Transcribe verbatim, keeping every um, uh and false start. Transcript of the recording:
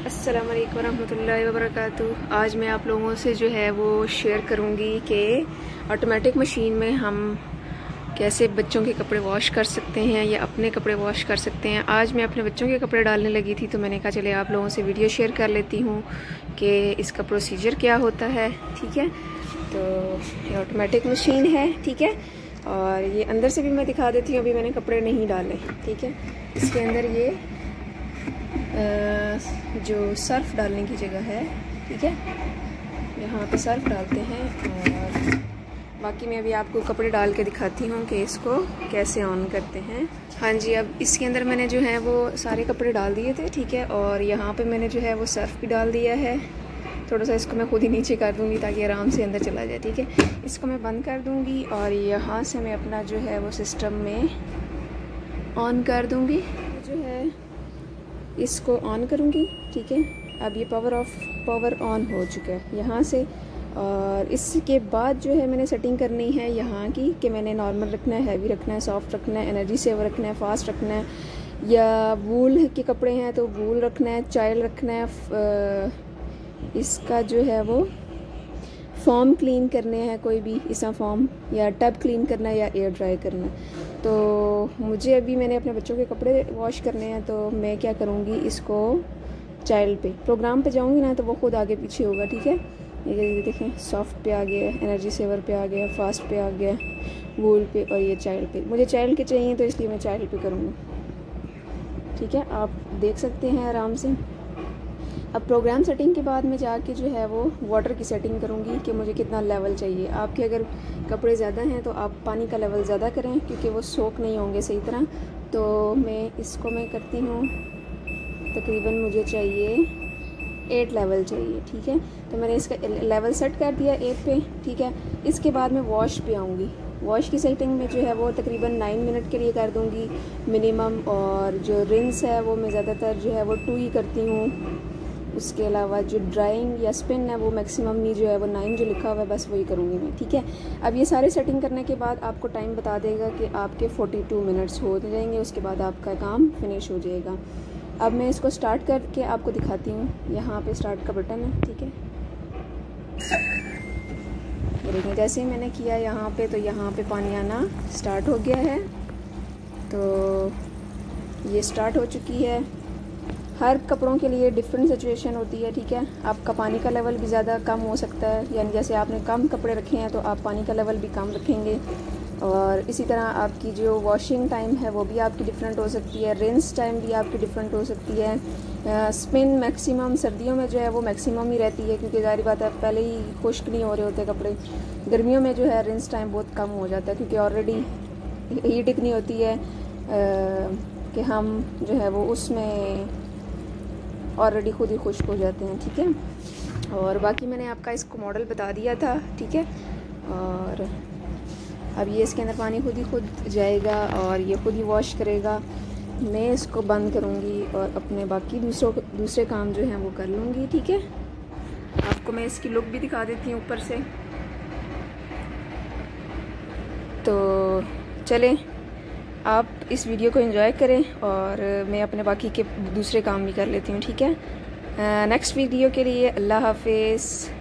अस्सलाम वालेकुम रहमतुल्लाहि व बरकातुहू। आज मैं आप लोगों से जो है वो शेयर करूंगी कि ऑटोमेटिक मशीन में हम कैसे बच्चों के कपड़े वॉश कर सकते हैं या अपने कपड़े वॉश कर सकते हैं। आज मैं अपने बच्चों के कपड़े डालने लगी थी तो मैंने कहा चले आप लोगों से वीडियो शेयर कर लेती हूँ कि इसका प्रोसीजर क्या होता है। ठीक है, तो ये ऑटोमेटिक मशीन है। ठीक है, और ये अंदर से भी मैं दिखा देती हूँ। अभी मैंने कपड़े नहीं डाले। ठीक है, इसके अंदर ये जो सर्फ डालने की जगह है, ठीक है, यहाँ पे सर्फ डालते हैं और बाकी मैं अभी आपको कपड़े डाल के दिखाती हूँ कि इसको कैसे ऑन करते हैं। हाँ जी, अब इसके अंदर मैंने जो है वो सारे कपड़े डाल दिए थे। ठीक है, और यहाँ पे मैंने जो है वो सर्फ भी डाल दिया है। थोड़ा सा इसको मैं खुद ही नीचे कर दूँगी ताकि आराम से अंदर चला जाए। ठीक है, इसको मैं बंद कर दूँगी और यहाँ से मैं अपना जो है वो सिस्टम में ऑन कर दूँगी। जो है इसको ऑन करूँगी। ठीक है, अब ये पावर ऑफ पावर ऑन हो चुका है यहाँ से। और इसके बाद जो है मैंने सेटिंग करनी है यहाँ की कि मैंने नॉर्मल रखना है, हैवी रखना है, सॉफ्ट रखना है, एनर्जी सेवर रखना है, फास्ट रखना है, या वूल के कपड़े हैं तो वूल रखना है, चाइल्ड रखना है, इसका जो है वो फॉर्म क्लीन करने हैं, कोई भी इसका फॉर्म, या टब क्लीन करना है या एयर ड्राई करना है। तो मुझे अभी मैंने अपने बच्चों के कपड़े वॉश करने हैं तो मैं क्या करूँगी, इसको चाइल्ड पे प्रोग्राम पे जाऊँगी ना तो वो खुद आगे पीछे होगा। ठीक है, ये देखें सॉफ्ट पे आ गया, एनर्जी सेवर पे आ गया, फास्ट पे आ गया, वूल पे, और ये चाइल्ड पे। मुझे चाइल्ड के चाहिए तो इसलिए मैं चाइल्ड पे करूँगी। ठीक है, आप देख सकते हैं आराम से। अब प्रोग्राम सेटिंग के बाद में जाके जो है वो वाटर की सेटिंग करूँगी कि मुझे कितना लेवल चाहिए। आपके अगर कपड़े ज़्यादा हैं तो आप पानी का लेवल ज़्यादा करें क्योंकि वो सोख नहीं होंगे सही तरह। तो मैं इसको मैं करती हूँ, तकरीबन मुझे चाहिए एट लेवल चाहिए। ठीक है, तो मैंने इसका लेवल सेट कर दिया एट पे। ठीक है, इसके बाद मैं वॉश पे आऊँगी। वॉश की सेटिंग में जो है वो तकरीबन नाइन मिनट के लिए कर दूँगी मिनिमम, और जो रिंस है वो मैं ज़्यादातर जो है वो टू ही करती हूँ। उसके अलावा जो ड्राइंग या स्पिन है वो मैक्सिमम ही जो है वो नाइन जो लिखा हुआ है बस वही करूँगी मैं। ठीक है, अब ये सारे सेटिंग करने के बाद आपको टाइम बता देगा कि आपके फोर्टी टू मिनट्स हो जाएंगे, उसके बाद आपका काम फिनिश हो जाएगा। अब मैं इसको स्टार्ट करके आपको दिखाती हूँ। यहाँ पे स्टार्ट का बटन है। ठीक है, देखिए जैसे ही मैंने किया यहाँ पे तो यहाँ पे पानी आना स्टार्ट हो गया है। तो ये स्टार्ट हो चुकी है। हर कपड़ों के लिए डिफरेंट सिचुएशन होती है। ठीक है, आपका पानी का लेवल भी ज़्यादा कम हो सकता है, यानी जैसे आपने कम कपड़े रखे हैं तो आप पानी का लेवल भी कम रखेंगे। और इसी तरह आपकी जो वॉशिंग टाइम है वो भी आपकी डिफरेंट हो सकती है, रिंस टाइम भी आपकी डिफरेंट हो सकती है। स्पिन मैक्सिमम सर्दियों में जो है वो मैक्सिमम ही रहती है क्योंकि ज़ाहिर बात है पहले ही खुश्क नहीं हो रहे होते कपड़े। गर्मियों में जो है रिंस टाइम बहुत कम हो जाता है क्योंकि ऑलरेडी हीट इतनी होती है आ, कि हम जो है वो उसमें ऑलरेडी खुद ही खुश्क हो जाते हैं। ठीक है, और बाकी मैंने आपका इसको मॉडल बता दिया था। ठीक है, और अब ये इसके अंदर पानी खुद ही खुद जाएगा और ये खुद ही वॉश करेगा। मैं इसको बंद करूँगी और अपने बाकी दूसरों दूसरे काम जो हैं वो कर लूँगी। ठीक है, आपको मैं इसकी लुक भी दिखा देती हूँ ऊपर से। तो चलें आप इस वीडियो को एंजॉय करें और मैं अपने बाकी के दूसरे काम भी कर लेती हूँ। ठीक है, नेक्स्ट वीडियो के लिए अल्लाह हाफिज़।